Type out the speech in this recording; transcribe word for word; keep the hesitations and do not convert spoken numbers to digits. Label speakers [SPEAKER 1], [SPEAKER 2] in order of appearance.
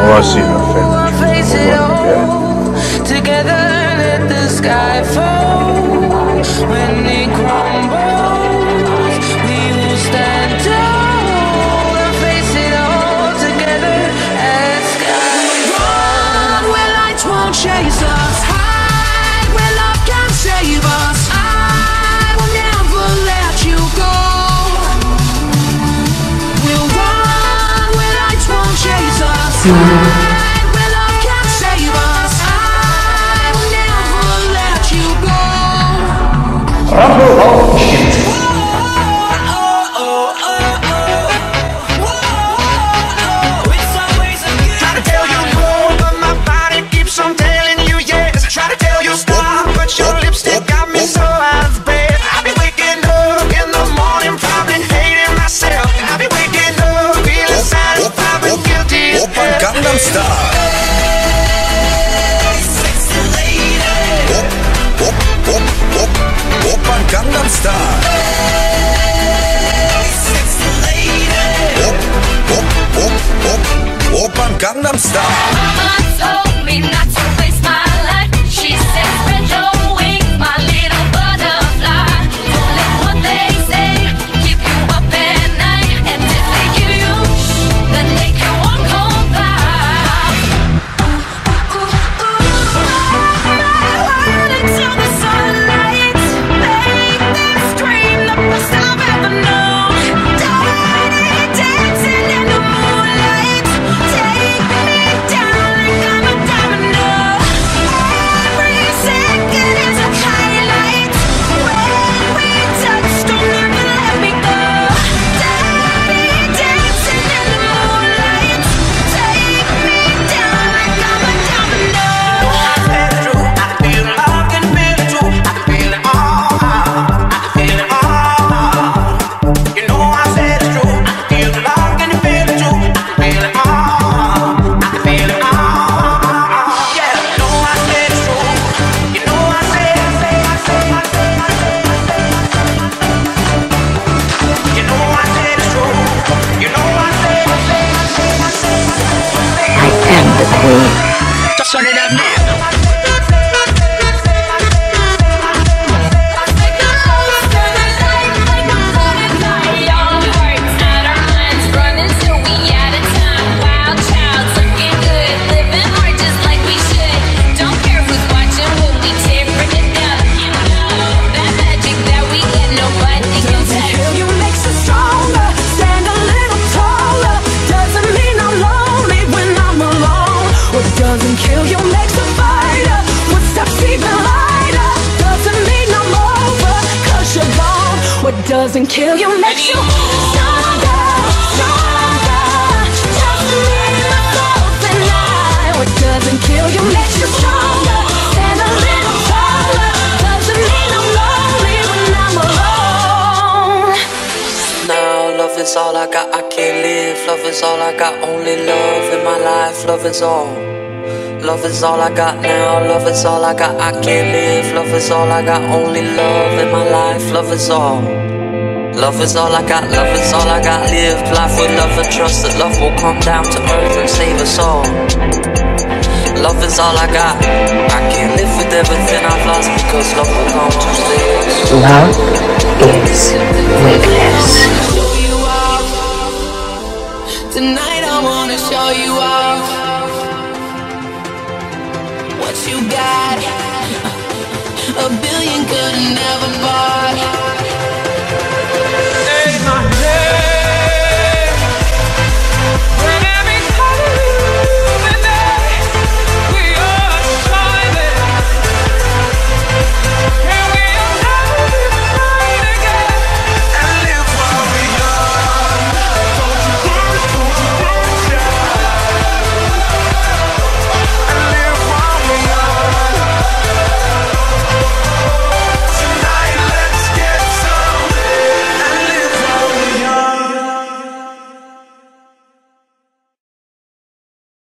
[SPEAKER 1] All I see in my family trees are one
[SPEAKER 2] together let the sky fall. When it crumbles, we will stand tall and face it all together as sky. Run where lights won't chase us, hide where love can save us. I will never let you go. We'll run where lights won't chase us, hide where love can save us. I will never let you go.
[SPEAKER 3] Oh shit.
[SPEAKER 4] Try to tell you no, but my body keeps on telling you yes. Try to tell you stop, but your lipstick got me so out of bed. I'll be waking up in the morning, probably hating myself. I'll be waking up feeling satisfied but guilty as hell.
[SPEAKER 5] Gangnam Style.
[SPEAKER 4] Sexy lady.
[SPEAKER 5] Oppan Gangnam Style.
[SPEAKER 4] Sexy lady.
[SPEAKER 5] Oppan Gangnam Style.
[SPEAKER 6] Mama told me not to waste my life. She said spread your wings, my little butterfly. Don't let what they say keep you up at night. And if they give you shh, then they can walk on by. Ooh, ooh, ooh, my heart into the sunlight. Make them scream the best I've ever known. Dirty dancing in the moonlight. Take me down like I'm a domino. Every second is a highlight. When we touch, don't ever let me go. Dirty dancing in the moonlight. Take me down like I'm a domino.
[SPEAKER 4] I can feel it, I can feel it too. I can feel it all. I can feel it all. You know I said it's true. I can feel it, I can feel it too. I can feel it all. I can feel it all. Yeah, you know I said it's true. You know I said, I say, I say, I say, I say, I say. You know I said it's true. You know I said, I say, I say, I say, I say.
[SPEAKER 3] I am the queen.
[SPEAKER 4] Just turn it up now.
[SPEAKER 2] Doesn't kill you, makes a fighter. What stops even lighter? Doesn't mean I'm over, cause you're gone. What doesn't kill you makes you stronger, stronger. Just me, myself, and I. What doesn't kill you makes you stronger. Stand a little taller. Doesn't mean I'm lonely when I'm alone.
[SPEAKER 7] Now love is all I got, I can't live. Love is all I got, only love in my life. Love is all. Love is all I got now, love is all I got, I can't live. Love is all I got, only love in my life. Love is all. Love is all I got, love is all I got. Live life with love and trust that love will come down to earth and save us all. Love is all I got, I can't live with everything I've lost because love will come to save us.
[SPEAKER 3] Love is weakness.
[SPEAKER 2] Show you off. Tonight I wanna show you off. What you got, a billion could never buy.